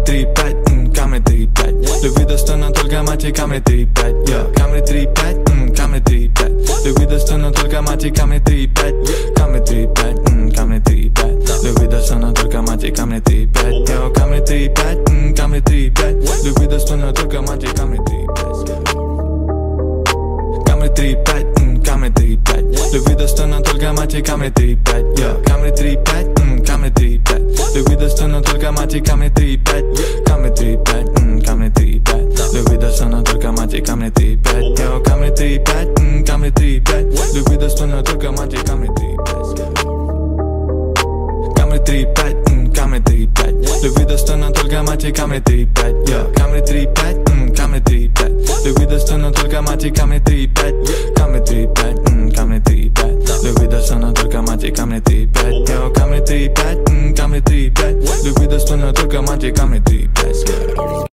3-5, Camry 3-5. Любви достойна только мать и Camry 3-5, yeah. Camry 3-5, Camry 3-5. Любви достойна только мать и Camry 3-5. Camry 3-5, Camry 3-5. Любви достойна только мать и Camry 3-5, yeah. Camry 3-5, Camry 3-5. Любви достойна только мать и Camry 3-5. Camry 3-5, Camry 3-5. Любви достойна только мать и Camry 3-5, yeah. Camry 3-5, Camry 3-5. Любви достойна только мать и Camry 3-5. Camry 3-5, Camry 3-5. Любви достойна только мать и Camry 3-5, yeah. Camry 3-5, Camry 3-5. Любви достойна только мать и Camry 3-5. Camry 3-5, Camry 3-5. Любви достойна только мать и Camry 3-5, yeah. Camry 3-5, Camry 3-5. Любви достойна только мать и Camry 3-5. Camry 3-5, Camry 3-5. Любви достойна только мать и Camry 3-5, yeah. Camry 3-5, Camry 3-5. Любви достойна только мать и Camry 3-5.